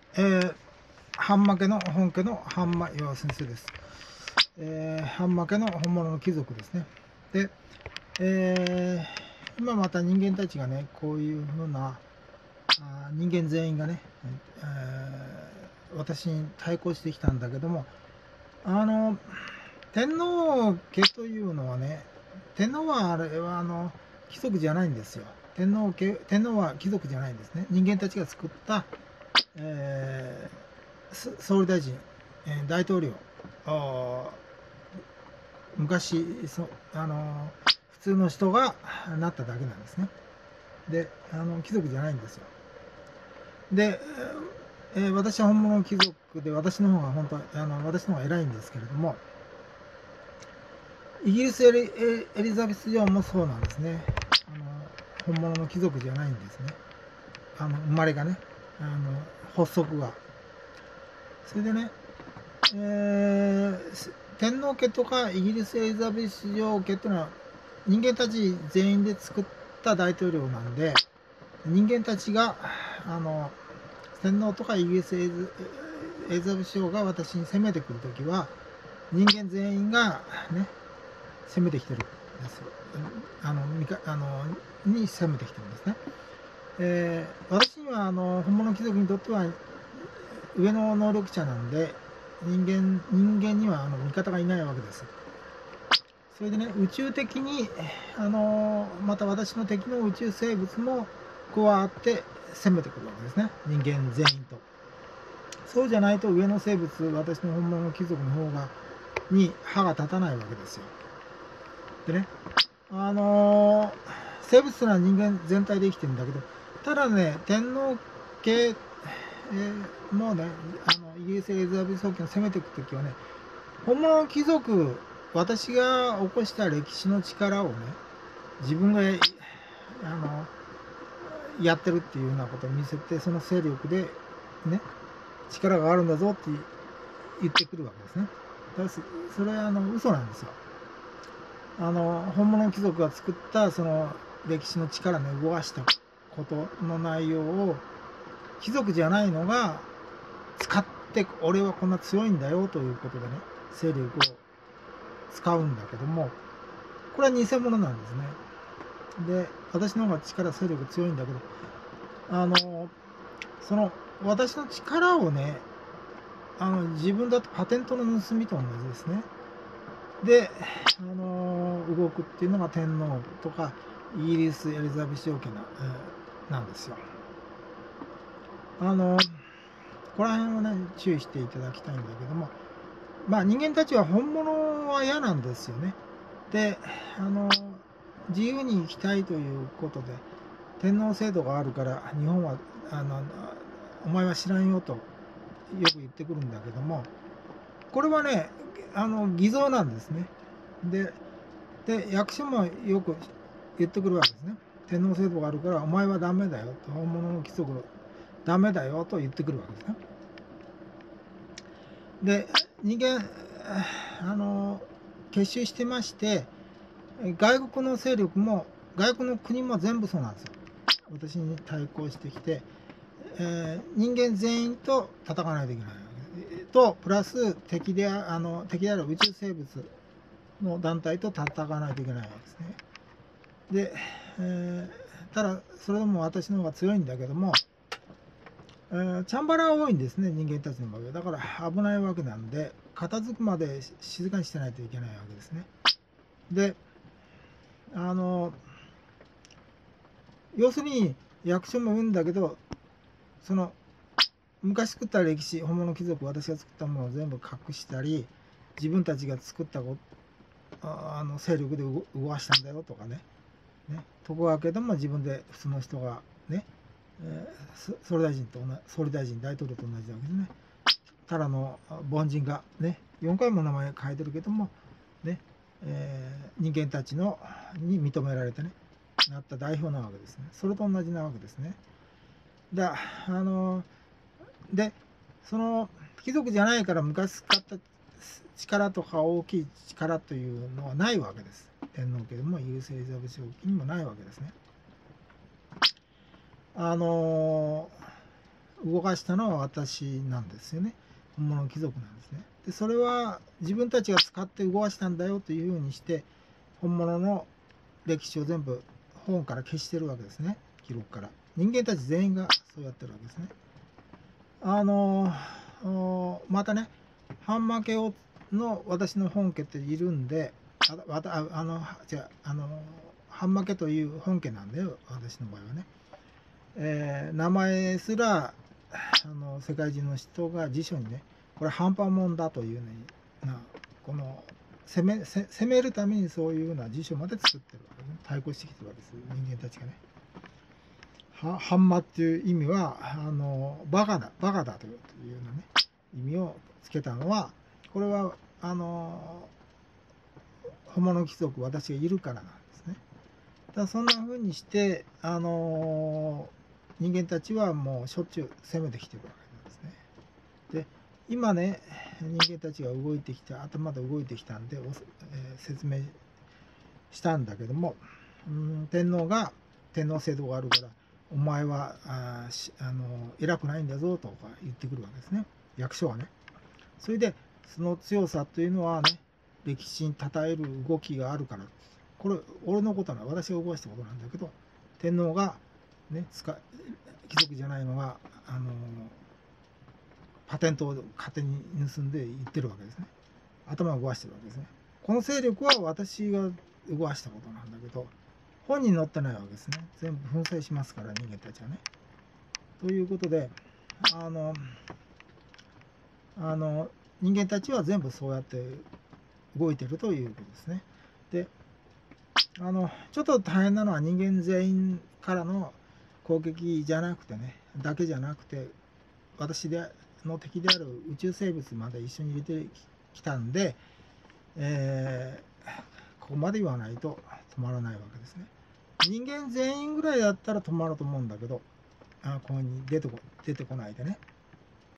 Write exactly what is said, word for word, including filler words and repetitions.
えー、半負けの本家の半間岩先生です。えー、半負けの本物の貴族ですね。で、えー、今また人間たちがね、こういうふうなあ人間全員がね、えー、私に対抗してきたんだけども、あの天皇家というのはね、天皇はあれはあの貴族じゃないんですよ。天皇家天皇は貴族じゃないんですね。人間たちが作った、えー、総理大臣、えー、大統領、昔そあの普通の人がなっただけなんですね。で、あの貴族じゃないんですよ。で、えー、私は本物の貴族で、私の方が本当あの私の方が偉いんですけれども、イギリスエリエリザベス女王もそうなんですね。あの本物の貴族じゃないんですね。あの生まれがね、あの発足が。それでね、えー、天皇家とかイギリスエリザベス女王家っていうのは人間たち全員で作った大統領なんで、人間たちがあの天皇とかイギリスエリザベス女王が私に攻めてくるときは、人間全員がね攻めてきてるんですよ。あのあのに攻めてきてるんですね。えー、私にはあの本物貴族にとっては上の能力者なんで、人間人間にはあの味方がいないわけです。それでね、宇宙的にあのまた私の敵の宇宙生物も加わって攻めてくるわけですね、人間全員と。そうじゃないと上の生物、私の本物の貴族の方がに歯が立たないわけですよ。でね、あのー、生物というのは人間全体で生きてるんだけど、ただね、天皇家、えー、もうね、あのイギリスエリザベス王家を攻めていくときはね、本物の貴族、私が起こした歴史の力をね、自分があのやってるっていうようなことを見せて、その勢力でね、力があるんだぞって言ってくるわけですね。だからそれはあの嘘なんですよ。あの本物の貴族が作ったその歴史の力で動かしたことの内容を貴族じゃないのが使って、俺はこんな強いんだよということでね、勢力を使うんだけども、これは偽物なんですね。で、私の方が力勢力強いんだけど、あのその私の力をね、あの自分だとパテントの盗みと同じですね。で、あの動くっていうのが天皇とかイギリスエリザベス王家な、えー、なんですよ。あのここら辺をね注意していただきたいんだけども、まあ人間たちは本物は嫌なんですよね。で、あの自由に生きたいということで、天皇制度があるから日本はあのお前は知らんよとよく言ってくるんだけども、これはねあの偽造なんですね。でで役所もよく言ってくるわけですね。天皇制度があるからお前はダメだよと、本物の貴族ダメだよと言ってくるわけですね。で人間あの結集してまして、外国の勢力も外国の国も全部そうなんですよ。私に対抗してきて、えー、人間全員と戦わないといけないわけと、プラス敵であの敵である宇宙生物の団体と戦わないといけないわけですね。で、えー、ただそれでも私の方が強いんだけども、えー、チャンバラは多いんですね、人間たちの場合。だから危ないわけなんで、片付くまで静かにしてないといけないわけですね。で、あの要するに役所も言うんだけど、その昔作った歴史、本物貴族、私が作ったものを全部隠したり、自分たちが作ったあの勢力で動かしたんだよとかね、ねとこがけども自分で普通の人がね、えー、総理大臣と総理大臣大統領と同じわけですね。ただの凡人がねよんかいも名前変えてるけどもね、えー、人間たちのに認められてねなった代表なわけですね。それと同じなわけですね。だあのでその貴族じゃないから昔使った力とか大きい力というのはないわけです。天皇家でもイギリスエリザベス王家にもないわけですね。あの動かしたのは私なんですよね。本物の貴族なんですね。でそれは自分たちが使って動かしたんだよというふうにして本物の歴史を全部本から消してるわけですね。記録から。人間たち全員がそうやってるわけですね。あのまたね、半負けをの私の本家っているんで、あわたああのじゃあの半負けという本家なんだよ、私の場合はね。えー、名前すらあの世界中の人が辞書にね、これ半端もんだというね、なこの攻め攻めるためにそういうような辞書まで作ってるわけですね。対抗してきてるわけです、人間たちがね。はハンマっていう意味はあのバカだバカだというようなね意味をつけたのは、これはあの本物貴族私がいるからなんですね。だからそんな風にしてあの人間たちはもうしょっちゅう攻めてきてるわけなんですね。で今ね人間たちが動いてきて頭で動いてきたんで、えー、説明したんだけども、うん天皇が天皇制度があるからお前はああの偉くないんだぞとか言ってくるわけですね、役所はね。それでその強さというのはね、歴史に称える動きがあるから、これ俺のことは私が動かしたことなんだけど、天皇がね使貴族じゃないのがあのパテントを勝手に盗んで言ってるわけですね。頭を動かしてるわけですね。この勢力は私が動かしたことなんだけど、本に載ってないわけですね。全部粉砕しますから、人間たちはね。ということで、あの、あの人間たちは全部そうやって動いてるということですね。で、あの、ちょっと大変なのは人間全員からの攻撃じゃなくてね、だけじゃなくて、私での敵である宇宙生物まで一緒に入れてきたんで、えー、ここまで言わないと止まらないわけですね。人間全員ぐらいだったら止まると思うんだけど、あここに出てこ出てこないでね、